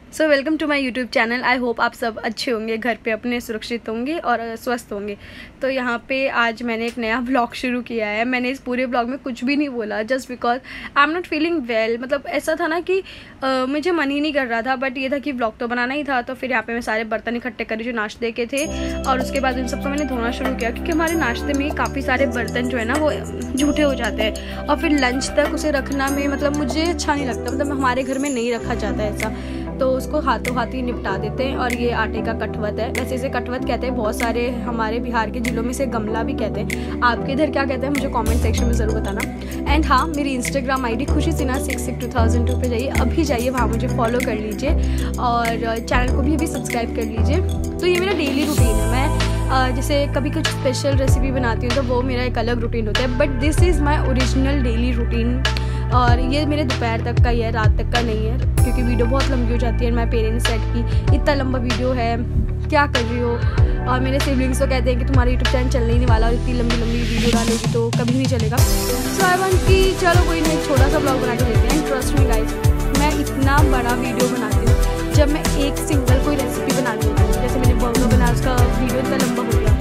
So welcome to my YouTube channel. I hope आप सब अच्छे होंगे, घर पे अपने सुरक्षित होंगे और स्वस्थ होंगे। तो यहाँ पे आज मैंने एक नया व्लॉग शुरू किया है। मैंने इस पूरे व्लॉग में कुछ भी नहीं बोला, just because I am not feeling well. मतलब ऐसा था ना कि मुझे मन ही नहीं कर रहा था, बट ये था कि व्लॉग तो बनाना ही था। तो फिर यहाँ पे मैं सारे बर्तन इकट्ठे करी जो नाश्ते के थे, और उसके बाद उन सबको मैंने धोना शुरू किया, क्योंकि हमारे नाश्ते में काफ़ी सारे बर्तन जो है ना वो झूठे हो जाते हैं, और फिर लंच तक उसे रखना में मतलब मुझे अच्छा नहीं लगता। मतलब हमारे घर में नहीं रखा जाता है ऐसा, तो उसको हाथों हाथ ही निपटा देते हैं। और ये आटे का कठवत है, वैसे इसे कठवत कहते हैं, बहुत सारे हमारे बिहार के जिलों में इसे गमला भी कहते हैं। आपके इधर क्या कहते हैं मुझे कमेंट सेक्शन में ज़रूर बताना। एंड हाँ, मेरी इंस्टाग्राम आईडी खुशी सिन्हा 662002 पे जाइए, अभी जाइए वहाँ मुझे फॉलो कर लीजिए और चैनल को भी सब्सक्राइब कर लीजिए। तो ये मेरा डेली रूटीन है। मैं जैसे कभी कुछ स्पेशल रेसिपी बनाती हूँ तो वो मेरा एक अलग रूटीन होता है, but this is my original daily routine. और ये मेरे दोपहर तक का ही है, रात तक का नहीं है, क्योंकि वीडियो बहुत लंबी हो जाती है। माय पेरेंट्स सेड कि इतना लंबा वीडियो है, क्या कर रही हो। और मेरे सिबलिंग्स तो कहते हैं कि तुम्हारा यूट्यूब चैनल चलने ही नहीं वाला, और इतनी लंबी लंबी वीडियो डालोगी तो कभी नहीं चलेगा। सो आई वांट कि चलो कोई नहीं, छोटा सा ब्लॉग बना के देते हैं। ट्रस्ट मी गाइस, मैं इतना बड़ा वीडियो बनाती हूँ जब मैं एक सिंगल कोई रेसिपी बना लेती हूँ। जैसे मैंने बर्गर बनाया, उसका वीडियो इतना लंबा हो गया,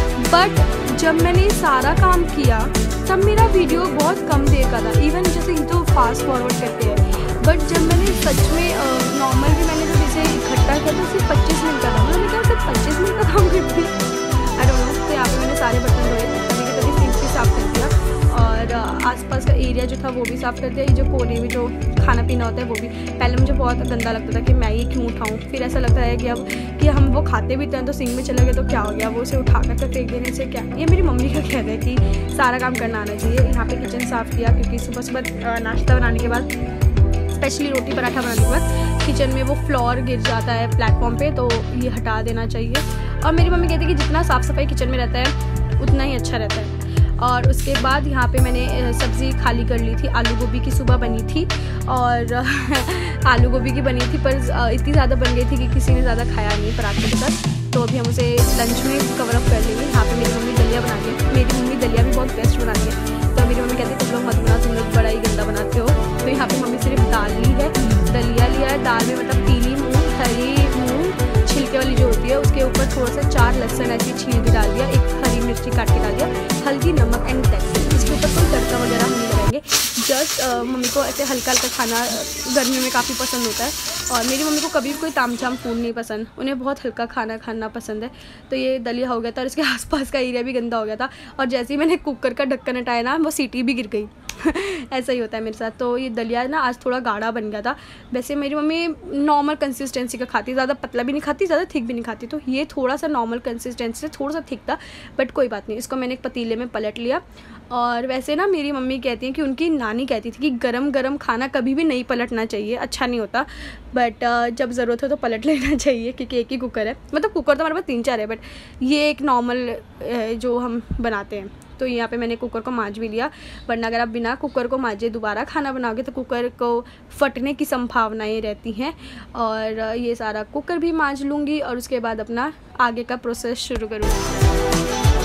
बट जब मैंने ये सारा काम किया तब मेरा वीडियो बहुत कम देर का था। इवन जैसे ये तो फास्ट फॉरवर्ड करते हैं, बट जब मैंने सच में नॉर्मल भी मैंने जब इसे इकट्ठा किया तो सिर्फ 25 मिनट का था। मैंने कहा सिर्फ 25 मिनट का काम करती है, आई डोंट नो। तो यहाँ पे मैंने सारे बर्तन धोए, कभी सिंक भी साफ़ कर दिया, और आसपास का एरिया जो था वो भी साफ़ कर दिया। ये जो कोने में जो खाना पीना होता है वो भी, पहले मुझे बहुत गंदा लगता था कि मैं ये क्यों उठाऊँ। फिर ऐसा लगता है कि अब कि हम वो खाते भी थे तो सिंक में चले गए तो क्या हो गया, वो उसे उठा कर फेंक देने से क्या। ये मेरी मम्मी का कहना है कि सारा काम करना आना चाहिए। यहाँ पे किचन साफ़ किया, क्योंकि सुबह सुबह नाश्ता बनाने के बाद, स्पेशली रोटी पराठा बनाने के बाद किचन में वो फ्लोर गिर जाता है प्लेटफॉर्म पे, तो ये हटा देना चाहिए। और मेरी मम्मी कहती है कि जितना साफ़ सफाई किचन में रहता है उतना ही अच्छा रहता है। और उसके बाद यहाँ पे मैंने सब्ज़ी खाली कर ली थी। आलू गोभी की सुबह बनी थी, और आलू गोभी की बनी थी, पर इतनी ज़्यादा बन गई थी कि किसी ने ज़्यादा खाया नहीं पराठे के साथ। तो अभी हम उसे लंच में कवर अप कर लेंगे। यहाँ पे मेरी मम्मी दलिया बना रही है। मेरी मम्मी दलिया भी बहुत बेस्ट बनाती है, तो मेरी मम्मी कहती है तुम लोग मत बना, तुम लोग बड़ा ही गंदा बनाते हो। तो यहाँ पे मम्मी सिर्फ दाल ली है, दलिया लिया है। दाल में मतलब पीली मूँग, हरी मूँग छिलके वाली जो होती है, उसके ऊपर थोड़ा सा 4 लहसुन ऐसी छील के डाल दिया, एक हरी मिर्ची काट के डाल दिया, हल्दी, नमक एंड टेक्सचर। इसके ऊपर कोई तड़का वगैरह हम नहीं लगाएंगे। जस्ट मम्मी को ऐसे हल्का हल्का खाना गर्मी में काफ़ी पसंद होता है, और मेरी मम्मी को कभी भी कोई तामझाम फूड नहीं पसंद, उन्हें बहुत हल्का खाना खाना पसंद है। तो ये दलिया हो गया था, और इसके आसपास का एरिया भी गंदा हो गया था, और जैसे ही मैंने कुकर का ढक्कन हटाया ना, वो सीटी भी गिर गई। ऐसा ही होता है मेरे साथ। तो ये दलिया ना आज थोड़ा गाढ़ा बन गया था। वैसे मेरी मम्मी नॉर्मल कंसिस्टेंसी का खाती, ज़्यादा पतला भी नहीं खाती, ज़्यादा थिक भी नहीं खाती, तो ये थोड़ा सा नॉर्मल कंसिस्टेंसी से थोड़ा सा थिक था, बट कोई बात नहीं। इसको मैंने एक पतीले में पलट लिया। और वैसे ना मेरी मम्मी कहती हैं कि उनकी नानी कहती थी कि गरम गरम खाना कभी भी नहीं पलटना चाहिए, अच्छा नहीं होता, बट जब ज़रूरत हो तो पलट लेना चाहिए, क्योंकि एक ही कुकर है। मतलब कुकर तो हमारे पास 3-4 है, बट ये एक नॉर्मल जो हम बनाते हैं। तो यहाँ पे मैंने कुकर को मांज भी लिया, वरना अगर आप बिना कुकर को मांजे दोबारा खाना बनाओगे तो कुकर को फटने की संभावनाएं रहती हैं। और ये सारा कुकर भी मांज लूँगी, और उसके बाद अपना आगे का प्रोसेस शुरू करूँगी।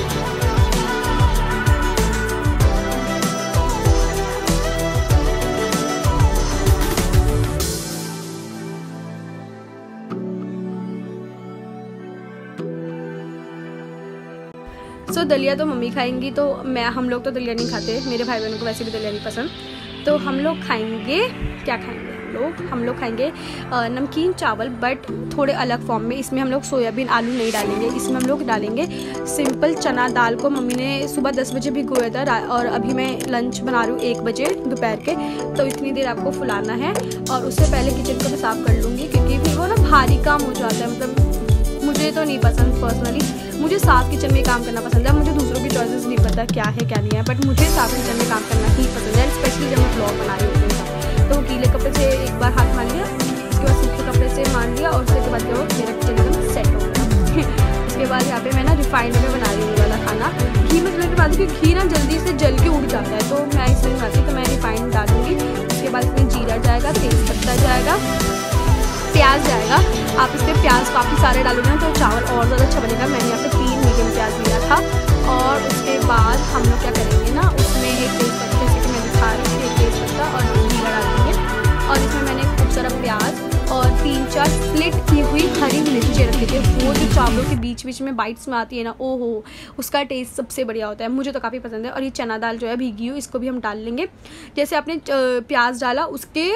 सो दलिया तो मम्मी खाएंगी, तो हम लोग तो दलिया नहीं खाते, मेरे भाई बहनों को वैसे भी दलिया नहीं पसंद। तो हम लोग खाएंगे, क्या खाएंगे हम लोग खाएंगे नमकीन चावल, बट थोड़े अलग फॉर्म में। इसमें हम लोग सोयाबीन आलू नहीं डालेंगे, इसमें हम लोग डालेंगे सिंपल चना दाल को मम्मी ने सुबह 10 बजे भिगोया था, और अभी मैं लंच बना रही हूँ 1 बजे दोपहर के। तो इतनी देर आपको फुलाना है, और उससे पहले किचन को भी साफ़ कर लूँगी, क्योंकि फिर वो ना भारी काम हो जाता है। मतलब मुझे तो नहीं पसंद पर्सनली, मुझे साफ़ किचन में काम करना पसंद है। मुझे दूसरों की चॉइसेस नहीं पता क्या है क्या नहीं है, बट मुझे साफ़ किचन में काम करना ही पसंद है, स्पेशली जब मैं ब्लॉग बना रही होती हूँ। तो गीले कपड़े से एक बार हाथ मान लिया, उसके बाद सूखे कपड़े से मान लिया, और उसके बाद जो मेरा किचन एकदम सेट हो गया। उसके बाद यहाँ पे मैं ना रिफाइंड में बना रही हूँ वाला खाना। घी में थोड़ा डालती हूँ, घी ना जल्दी से जल के उड़ जाता है, तो मैं इसमें बनाती हूँ। तो मैं रिफाइंड डालूँगी, उसके बाद इसमें जीरा जाएगा, तेज पत्ता जाएगा, प्याज जाएगा। आप इसमें प्याज काफ़ी सारे डालोगे ना तो चावल और ज़्यादा अच्छा बनेगा। मैंने यहाँ पे 3 मीडियम प्याज लिया था। और उसके बाद हम लोग क्या करेंगे ना, उसमें एक तेज पत्ता, जैसे कि मैं दिखा रही हूँ, एक तेज पत्ता और जीरा डालेंगे। और इसमें मैंने खूब सारा प्याज और 3 3-4 स्प्लिट की हुई हरी मिर्ची रखी थी। वो जो चावलों के बीच बीच में बाइट्स में आती है ना, ओहो, उसका टेस्ट सबसे बढ़िया होता है, मुझे तो काफ़ी पसंद है। और ये चना दाल जो है भीगी हुई, इसको भी हम डाल लेंगे। जैसे आपने प्याज डाला, उसके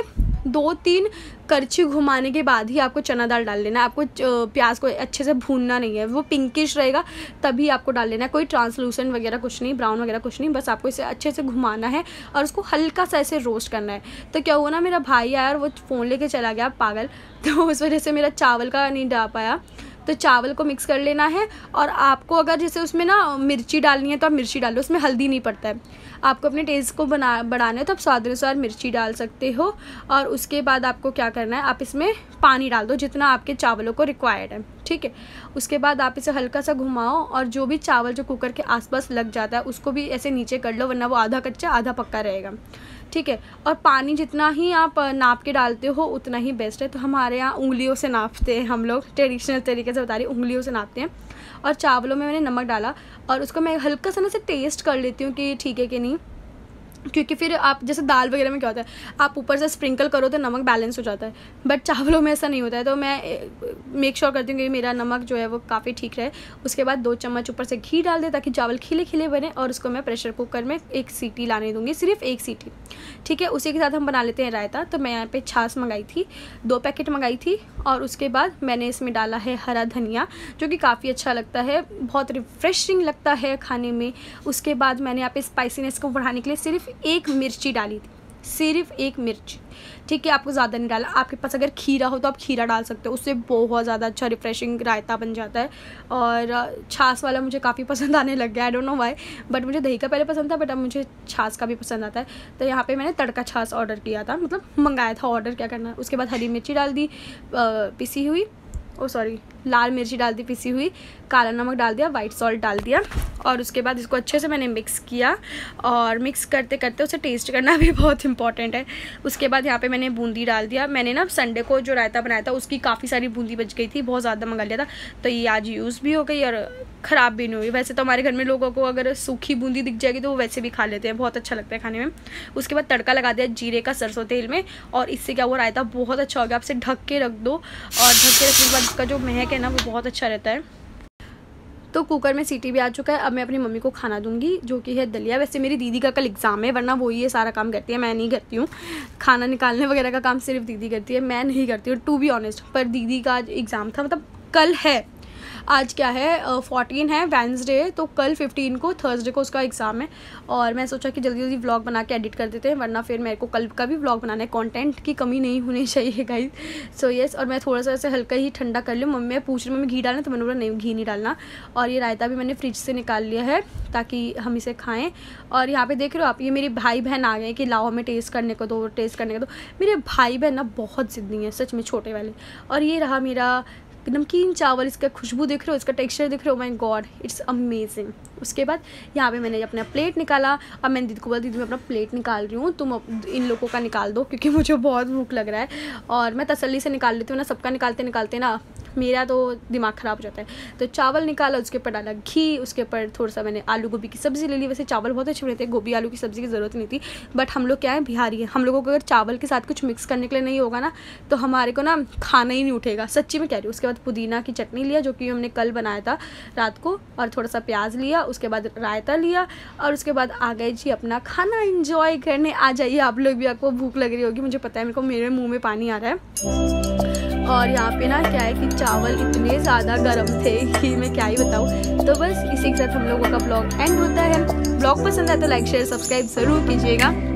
2-3 करछी घुमाने के बाद ही आपको चना दाल डाल लेना है। आपको प्याज को अच्छे से भूनना नहीं है, वो पिंकिश रहेगा तभी आपको डाल लेना है। कोई ट्रांसलूसेंट वगैरह कुछ नहीं, ब्राउन वगैरह कुछ नहीं, बस आपको इसे अच्छे से घुमाना है और उसको हल्का सा ऐसे रोस्ट करना है। तो क्या हुआ ना, मेरा भाई आया और वो फ़ोन लेके चला गया पागल, तो उस वजह से मेरा चावल का नहीं डाल पाया। तो चावल को मिक्स कर लेना है। और आपको अगर जैसे उसमें ना मिर्ची डालनी है तो आप मिर्ची डाल लो, उसमें हल्दी नहीं पड़ता है। आपको अपने टेस्ट को बढ़ाना है तो आप स्वाद अनुसार मिर्ची डाल सकते हो। और उसके बाद आपको क्या करना है, आप इसमें पानी डाल दो जितना आपके चावलों को रिक्वायर्ड है, ठीक है। उसके बाद आप इसे हल्का सा घुमाओ और जो भी चावल जो कुकर के आसपास लग जाता है उसको भी ऐसे नीचे कर लो, वरना वो आधा कच्चा आधा पक्का रहेगा, ठीक है। और पानी जितना ही आप नाप के डालते हो उतना ही बेस्ट है। तो हमारे यहाँ उंगलियों से नापते हैं हम लोग, ट्रेडिशनल तरीके से बता रही हूँ, उंगलियों से नापते हैं। और चावलों में मैंने नमक डाला और उसको मैं हल्का सा ना से टेस्ट कर लेती हूँ कि ठीक है कि नहीं, क्योंकि फिर आप जैसे दाल वगैरह में क्या होता है, आप ऊपर से स्प्रिंकल करो तो नमक बैलेंस हो जाता है, बट चावलों में ऐसा नहीं होता है। तो मैं मेक श्योर करती हूँ कि मेरा नमक जो है वो काफ़ी ठीक रहे। उसके बाद 2 चम्मच ऊपर से घी डाल दे ताकि चावल खिले खिले बने। और उसको मैं प्रेशर कुकर में 1 सीटी लाने दूँगी, सिर्फ 1 सीटी, ठीक है। उसी के साथ हम बना लेते हैं रायता। तो मैं यहाँ पे छाछ मंगाई थी, 2 पैकेट मंगाई थी। और उसके बाद मैंने इसमें डाला है हरा धनिया, जो कि काफ़ी अच्छा लगता है, बहुत रिफ्रेशिंग लगता है खाने में। उसके बाद मैंने यहाँ पे स्पाइसीनेस को बढ़ाने के लिए सिर्फ 1 मिर्ची डाली थी, सिर्फ 1 मिर्ची, ठीक है। आपको ज़्यादा नहीं डाला। आपके पास अगर खीरा हो तो आप खीरा डाल सकते हो, उससे बहुत ज़्यादा अच्छा रिफ्रेशिंग रायता बन जाता है। और छाछ वाला मुझे काफ़ी पसंद आने लग गया, I don't know why, but मुझे दही का पहले पसंद था, बट अब मुझे छाछ का भी पसंद आता है। तो यहाँ पे मैंने तड़का छाछ ऑर्डर किया था, मतलब मंगाया था, ऑर्डर क्या करना है। उसके बाद हरी मिर्ची डाल दी पिसी हुई, लाल मिर्ची डाल दी पिसी हुई, काला नमक डाल दिया, वाइट सॉल्ट डाल दिया। और उसके बाद इसको अच्छे से मैंने मिक्स किया। और मिक्स करते करते उसे टेस्ट करना भी बहुत इंपॉर्टेंट है। उसके बाद यहाँ पे मैंने बूंदी डाल दिया। मैंने ना संडे को जो रायता बनाया था उसकी काफ़ी सारी बूंदी बच गई थी, बहुत ज़्यादा मंगा लिया था, तो ये आज यूज़ भी हो गई और ख़राब भी नहीं हुई। वैसे तो हमारे घर में लोगों को अगर सूखी बूंदी दिख जाएगी तो वो वैसे भी खा लेते हैं, बहुत अच्छा लगता है खाने में। उसके बाद तड़का लगा दिया जीरे का सरसों तेल में, और इससे क्या हुआ, रायता बहुत अच्छा हो गया। आप इसे ढक के रख दो, और ढक के रखने के बाद इसका जो महक है ना वो बहुत अच्छा रहता है। तो कुकर में सीटी भी आ चुका है। अब मैं अपनी मम्मी को खाना दूंगी, जो कि है दलिया। वैसे मेरी दीदी का कल एग्ज़ाम है, वरना वो ये सारा काम करती है, मैं नहीं करती हूँ। खाना निकालने वगैरह का काम सिर्फ दीदी करती है, मैं नहीं करती हूँ, टू बी ऑनेस्ट। पर दीदी का आज एग्ज़ाम था, मतलब कल है, आज क्या है 14 है वेडनेसडे, तो कल 15 को थर्सडे को उसका एग्ज़ाम है। और मैं सोचा कि जल्दी जल्दी व्लॉग बना के एडिट कर देते हैं, वरना फिर मेरे को कल का भी व्लॉग बनाना है। कंटेंट की कमी नहीं होनी चाहिए गाइस। सो यस, और मैं थोड़ा सा ऐसे हल्का ही ठंडा कर लूँ। मम्मी पूछ रही मम्मी घी डालना, तो मैंने बोला नहीं घी नहीं डालना। और ये रायता भी मैंने फ्रिज से निकाल लिया है ताकि हम इसे खाएँ। और यहाँ पे देख रहे हो आप, ये मेरे भाई बहन आ गए कि लाओ हमें टेस्ट करने को दो, टेस्ट करने को दो। मेरे भाई बहन ना बहुत ज़िद्दी हैं सच में, छोटे वाले। और ये रहा मेरा नमकीन चावल, इसका खुशबू देख रहे हो, इसका टेक्सचर देख रहे हो, माय गॉड इट्स अमेजिंग। उसके बाद यहाँ पे मैंने अपना प्लेट निकाला। अब मैंने दीदी को बोला दीदी मैं अपना प्लेट निकाल रही हूँ, तुम इन लोगों का निकाल दो, क्योंकि मुझे बहुत भूख लग रहा है। और मैं तसल्ली से निकाल लेती हूँ ना, सबका निकालते निकालते ना मेरा तो दिमाग ख़राब हो जाता है। तो चावल निकाला, उसके ऊपर डाला घी, उसके ऊपर थोड़ा सा मैंने आलू गोभी की सब्ज़ी ले ली। वैसे चावल बहुत अच्छे बनते हैं, गोभी आलू की सब्ज़ी की ज़रूरत नहीं थी, बट हम लोग क्या है बिहारी है, हम लोगों को अगर चावल के साथ कुछ मिक्स करने के लिए नहीं होगा ना तो हमारे को ना खाना ही नहीं उठेगा, सच्ची में कह रही हूँ। उसके बाद पुदीना की चटनी लिया, जो कि हमने कल बनाया था रात को, और थोड़ा सा प्याज लिया, उसके बाद रायता लिया, और उसके बाद आ गए जी अपना खाना एंजॉय करने। आ जाइए आप लोग भी, आपको भूख लग रही होगी, मुझे पता है, मेरे मुँह में पानी आ रहा है। और यहाँ पे ना क्या है कि चावल इतने ज़्यादा गर्म थे कि मैं क्या ही बताऊँ। तो बस इसी के साथ हम लोगों का ब्लॉग एंड होता है। ब्लॉग पसंद आए तो लाइक शेयर सब्सक्राइब ज़रूर कीजिएगा।